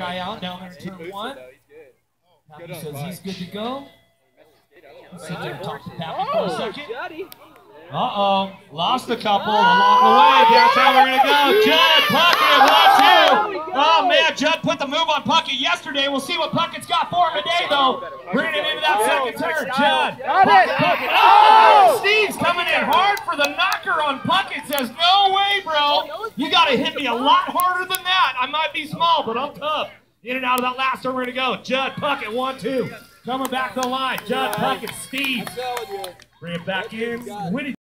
guy out down there in turn one. He says he's good to go. Sit there and talk to Pappy for a second. Uh-oh, lost a couple along the way. That's how we're going to go. Judd Puckett, 1-2. Oh, man, Judd put the move on Puckett yesterday. We'll see what Puckett's got for him today, though. Bringing it into that second turn. Judd. Puckett. Oh, Steve's coming in hard for the knocker on Puckett. Says, no way, bro. You got to hit me a lot harder than that. I might be small, but I'm tough. In and out of that last turn, we're going to go. Judd Puckett, 1-2. Coming back to the line. Judd Puckett, Steve. Bring it back in. Winnie.